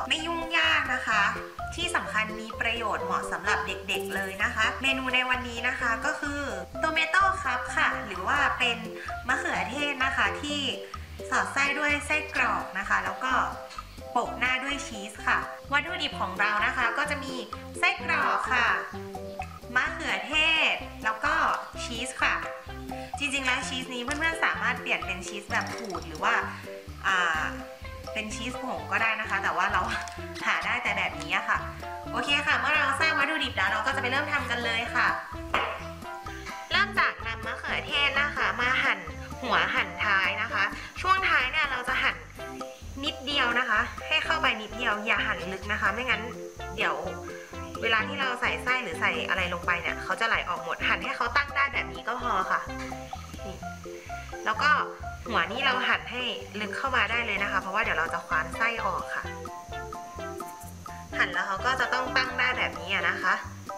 ไม่ยุ่งยากนะคะที่สำคัญมีประโยชน์เหมาะสำหรับเด็กๆเลยนะคะเมนูในวันนี้นะคะก็คือโตเมโต้คัพค่ะหรือว่าเป็นมะเขือเทศนะคะที่สอดไส้ด้วยไส้กรอกนะคะแล้วก็โปะหน้าด้วยชีสค่ะวัตถุดิบของเรานะคะก็จะมีไส้กรอกค่ะมะเขือเทศแล้วก็ชีสค่ะจริงๆแล้วชีสนี้เพื่อนๆสามารถเปลี่ยนเป็นชีสแบบขูดหรือว่าเป็นชีสผงก็ได้นะคะแต่ว่าเราหาได้แต่แบบนี้ค่ะโอเคค่ะเมื่อเราทราบวัตถุดิบแล้วเราก็จะไปเริ่มทำกันเลยค่ะเริ่มจากนำมะเขือเทศนะคะมาหั่นหัวหั่นท้ายนะคะช่วงท้ายเนี่ยเราจะหั่นนิดเดียวนะคะให้เข้าไปนิดเดียวอย่าหั่นลึกนะคะไม่งั้นเดี๋ยวเวลาที่เราใส่ไส้หรือใส่อะไรลงไปเนี่ยเขาจะไหลออกหมดหั่นให้เขาตั้งได้แบบนี้ก็พอค่ะนี่แล้วก็หัวนี้เราหั่นให้ลึกเข้ามาได้เลยนะคะเพราะว่าเดี๋ยวเราจะคว้านไส้ออกค่ะหั่นแล้วเขาก็จะต้องตั้งได้แบบนี้นะคะ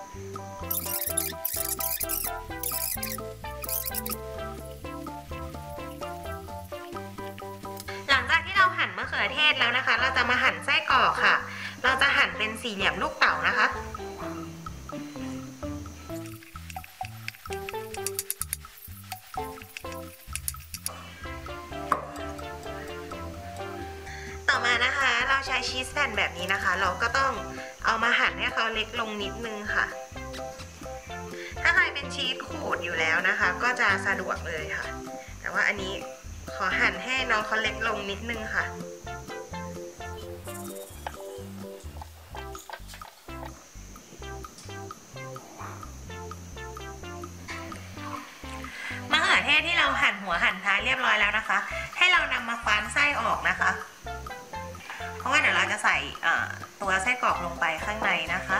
หลังจากที่เราหั่นมะเขือเทศแล้วนะคะเราจะมาหั่นไส้กรอกค่ะเราจะหั่นเป็นสี่เหลี่ยมลูกเต๋านะคะต่อมานะคะเราใช้ชีสแผ่นแบบนี้นะคะเราก็ต้องเอามาหั่นให้เขาเล็กลงนิดนึงค่ะถ้าใครเป็นชีสขูดอยู่แล้วนะคะก็จะสะดวกเลยค่ะแต่ว่าอันนี้ขอหั่นให้น้องเขาเล็กลงนิดนึงค่ะมะเขือเทศที่เราหั่นหัวหั่นท้ายเรียบร้อยแล้วนะคะให้เรานำมาคว้านไส้ออกนะคะเพราะว่าเดี๋ยวเราจะใส่ตัวไส้กรอกลงไปข้างในนะคะ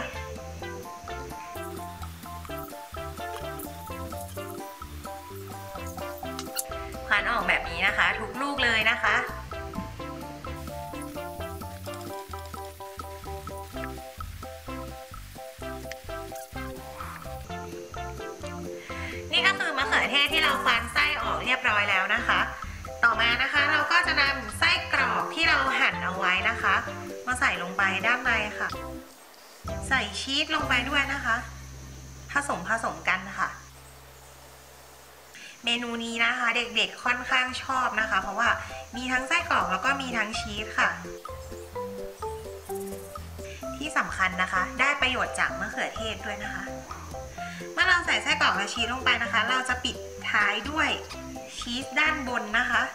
คว้านออกแบบนี้นะคะทุกลูกเลยนะคะนี่ก็คือมะเขือเทศที่เราคว้านไส้ออกเรียบร้อยแล้วนะคะต่อมานะคะเราก็จะนำไส้กรอกที่เราหั่นเอาไว้นะคะมาใส่ลงไปด้านในค่ะใส่ชีสลงไปด้วยนะคะผสมกันค่ะเมนูนี้นะคะเด็กๆค่อนข้างชอบนะคะเพราะว่ามีทั้งไส้กรอกแล้วก็มีทั้งชีสค่ะที่สำคัญนะคะได้ประโยชน์จากมะเขือเทศด้วยนะคะเมื่อเราใส่ไส้กรอกและชีสลงไปนะคะเราจะปิดท้ายด้วยชีสด้านบนนะคะ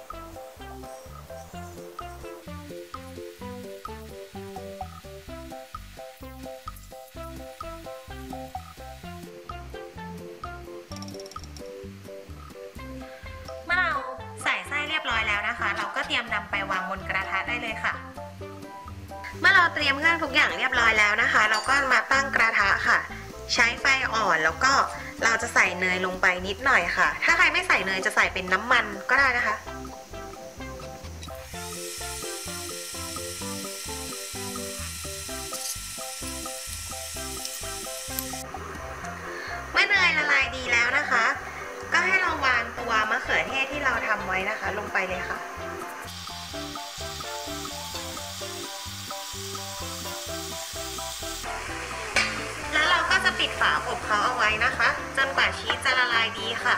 เมื่อเราใส่ไส้เรียบร้อยแล้วนะคะเราก็เตรียมนำไปวางบนกระทะได้เลยค่ะเมื่อเราเตรียมเครื่องทุกอย่างเรียบร้อยแล้วนะคะเราก็มาตั้งกระทะค่ะใช้ไฟอ่อนแล้วก็เราจะใส่เนยลงไปนิดหน่อยค่ะถ้าใครไม่ใส่เนยจะใส่เป็นน้ำมันก็ได้นะคะเมื่อเนยละลายดีแล้วนะคะก็ให้เราวางตัวมะเขือเทศที่เราทำไว้นะคะลงไปเลยค่ะแล้วเราก็จะปิดฝาอบเขาเอาไว้นะคะจนกว่าชีสจะละลายดีค่ะ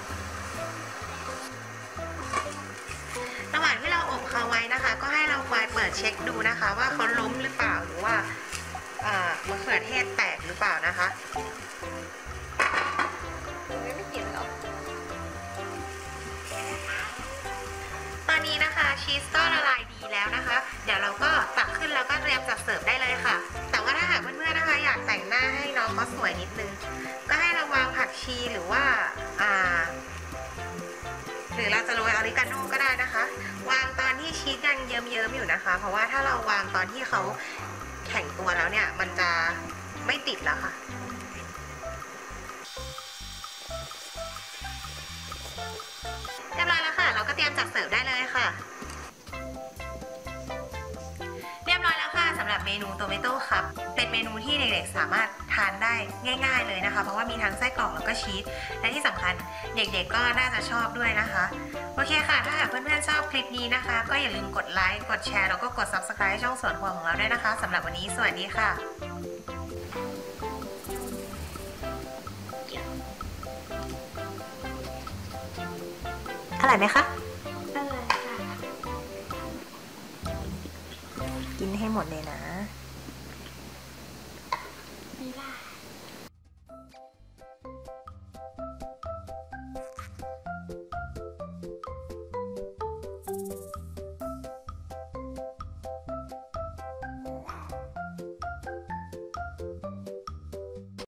ระหว่างที่เราอบเขาไว้นะคะก็ให้เราคอยเปิดเช็คดูนะคะว่าเขาล้มหรือเปล่าหรือว่ามะเขือเทศแตกหรือเปล่านะคะไม่เห็นหรอกตอนนี้นะคะชีสก็ละลายดีแล้วนะคะเดี๋ยวเราก็ตักขึ้นแล้วก็เตรียมจัดเสิร์ฟได้เลยค่ะแต่ว่าถ้าหากเพื่อนๆนะคะอยากแต่งหน้าให้น้องเขาสวยนิดนึงก็ให้เราวางผักชีหรือว่าหรือเราจะโรยออริกาโน่ก็ได้นะคะวางตอนที่ชีสยังเยิ้มๆอยู่นะคะเพราะว่าถ้าเราวางตอนที่เขาแข็งตัวแล้วเนี่ยมันจะไม่ติดแล้วค่ะเรียบร้อยแล้วค่ะเราก็เตรียมจัดเสิร์ฟได้เลยค่ะเรียบร้อยแล้วค่ะสำหรับเมเมนูโตเมโต้ครับเป็นเมนูที่เด็กๆสามารถทานได้ง่ายๆเลยนะคะเพราะว่ามีทั้งไส้กรอกแล้วก็ชีสและที่สำคัญเด็กๆก็น่าจะชอบด้วยนะคะโอเคค่ะถ้าหากเพื่อนๆชอบคลิปนี้นะคะก็อย่าลืมกดไลค์กดแชร์แล้วก็กด Subscribe ช่องสวนครัวของเราด้วยนะคะสำหรับวันนี้สวัสดีค่ะอร่อยไหมคะอร่อยค่ะกินให้หมดเลยนะไม่ได้